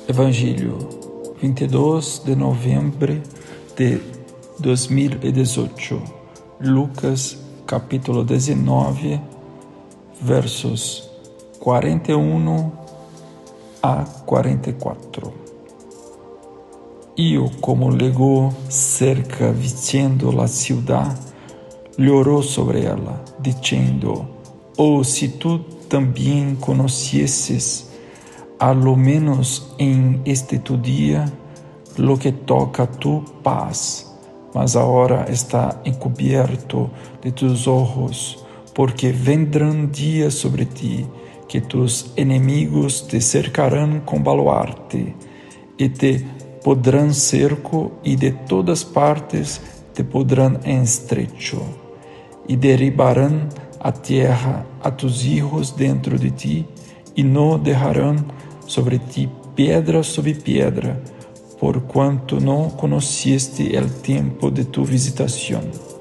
Evangelho, 22 de novembro de 2018, Lucas capítulo 19, versos 41 a 44. Io, como legó cerca vistiendo la ciudad, lloró sobre ella, diciendo: oh, si tú también conocieses, a lo menos en este tu día, lo que toca tu paz, mas ahora está encubierto de tus ojos, porque vendrán días sobre ti, que tus enemigos te cercarán con baluarte, y te pondrán cerco, y de todas partes te pondrán en estrecho, y derribarán a tierra a tus hijos dentro de ti, y no dejarán sobre ti piedra sobre piedra, por cuanto no conociste el tiempo de tu visitación.